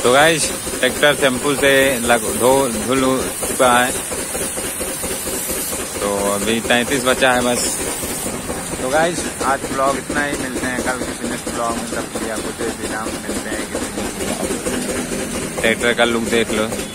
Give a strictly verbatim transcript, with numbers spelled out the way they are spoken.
तो guys tractor shampoo से लग धो धुल चुका है, तो अभी तैंतीस बचा है बस। तो गाइस आज ब्लॉग इतना ही, मिलते हैं कल किसी नेक्स्ट ब्लॉग में, तब आपको दे देना, मिलते हैं किसी ट्रैक्टर का लुक देख लो।